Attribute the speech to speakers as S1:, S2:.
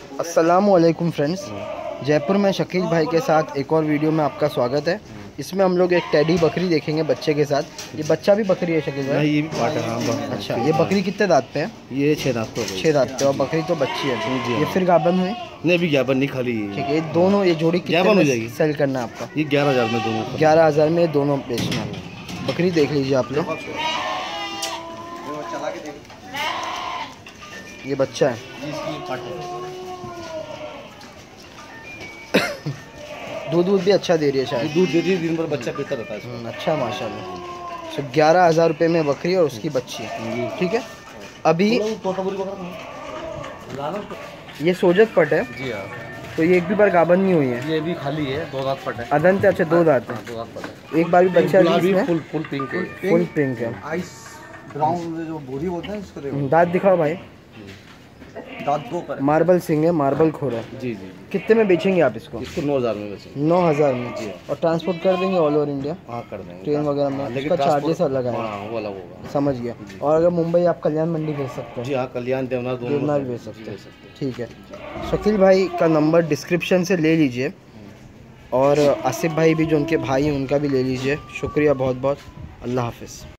S1: अस्सलामुअलैकुम फ्रेंड्स, जयपुर में शकील भाई के साथ एक और वीडियो में आपका स्वागत है। इसमें हम लोग एक टेडी बकरी देखेंगे बच्चे के साथ। ये बच्चा भी बकरी है शकील भाई?
S2: ये भी पार्ट है। हाँ,
S1: अच्छा, ये बकरी कितने दांत पे है?
S2: ये 6 दांत पे।
S1: 6 दांत पे, और बकरी तो बच्ची है जी। ये फिर गाभन हुई?
S2: नहीं, अभी ज्ञापन नहीं, खाली।
S1: ठीक है, ये दोनों, ये जोड़ी कितने
S2: हो जाएगी?
S1: सेल करना है आपका?
S2: ये 11,000 में दोनों।
S1: 11,000 में दोनों बेचना है। बकरी देख लीजिए आप लोग, ये बच्चा है। दूध भी अच्छा दे रही है शायद?
S2: दूध देती है, दिन भर बच्चा पीता रहता है।
S1: अच्छा माशाल्लाह। तो 11,000 रुपये में बकरी और उसकी बच्ची है। ठीक है, अभी ये सोजत पट है
S2: जी। हाँ,
S1: तो ये एक भी बार गाभन नहीं हुई है?
S2: ये भी खाली है, 2 दांत पट है।
S1: अदंत है? अच्छा, 2 दांत है।
S2: 2 दांत पट है।
S1: एक बार भी बच्चा
S2: फुल पिंक है।
S1: Full pink ice.
S3: आइस ब्राउन जो बोरी होता है इसको देखो।
S1: दांत दिखाओ भाई।
S3: दांत 2 पर।
S1: मार्बल सिंग है, मार्बल खोर है।
S2: जी जी।
S1: कितने में बेचेंगे आप इसको?
S2: इसको 9,000 में बेचेंगे।
S1: 9,000 में जी। और ट्रांसपोर्ट कर देंगे ऑल ओवर इंडिया?
S2: हाँ, कर देंगे।
S1: ट्रेन वगैरह में इसका चार्जेस अलग है?
S2: हाँ, वो अलग होगा।
S1: समझ गया। और अगर मुंबई आप कल्याण मंडी भेज सकते हैं?
S2: जी हाँ, कल्याण देवनाथ
S1: देवनाथ भेज सकते हैं। ठीक है, शकील भाई का नंबर डिस्क्रिप्शन से ले लीजिए, और आसिफ भाई भी जो उनके भाई हैं उनका भी ले लीजिए। शुक्रिया बहुत बहुत। अल्लाह हाफिज़।